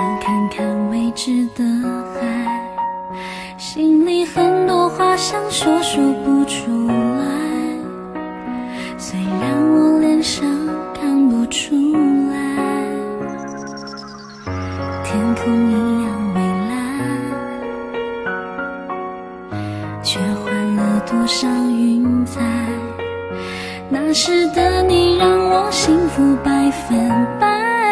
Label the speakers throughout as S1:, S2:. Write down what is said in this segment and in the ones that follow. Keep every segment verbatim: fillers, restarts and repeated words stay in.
S1: 看看未知的海，心里很多话想说说不出来，虽然我脸上看不出来，天空一样蔚蓝，却换了多少云彩。那时的你让我幸福百分百，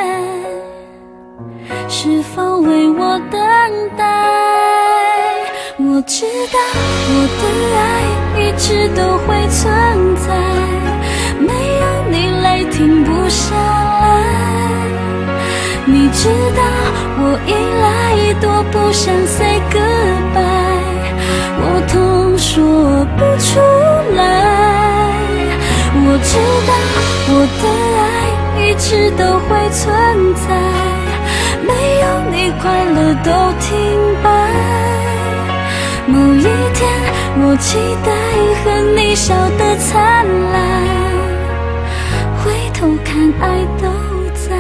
S1: 是否为我等待？我知道我的爱一直都会存在，没有你泪停不下来。你知道我一来多不想 say goodbye， 我痛说不出来。我知道我的爱一直都会存在，没有你快乐都停摆。某一天我期待和你笑得灿烂，回头看爱都在。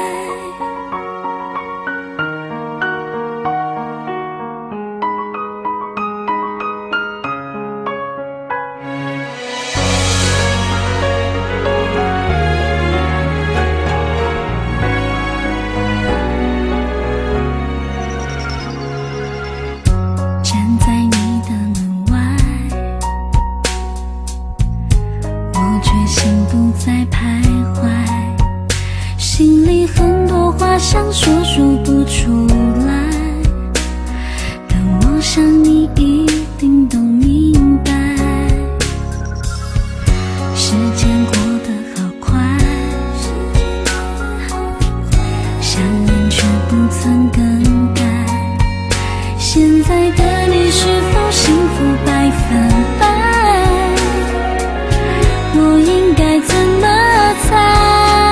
S1: 想说说不出来，但我想你一定都明白，时间过得好快，想念却不曾更改。现在的你是否幸福百分百？我应该怎么猜？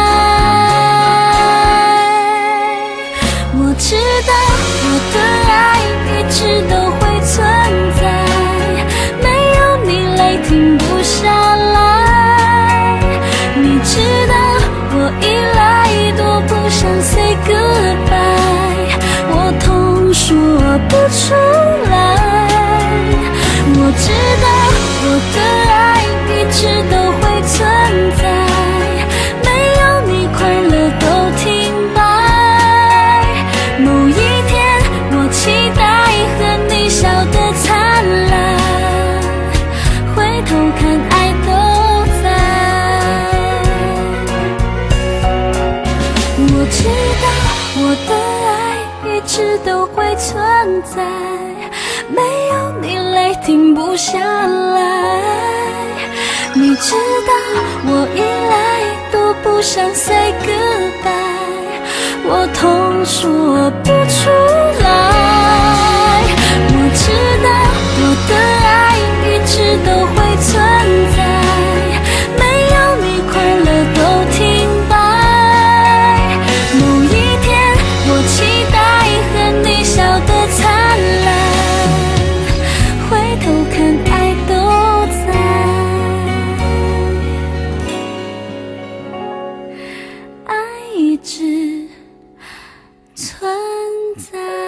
S1: 我知道我的爱一直都会存在，没有你泪停不下来。你知道我一来多不想 say goodbye， 我痛说不出来。我知道我的爱一直都会存在，没有你快乐都停摆。某一天我期待和你笑得灿烂，回头看爱都在。我知道我的爱一直都会存在，没有你泪停不下来。你知道我一来多不想 say goodbye， 我痛说不出来。我知道我的爱一直都会存在，没有你快乐都停摆。某一天我期待和你笑得灿烂，回头看爱都在，爱一直存在。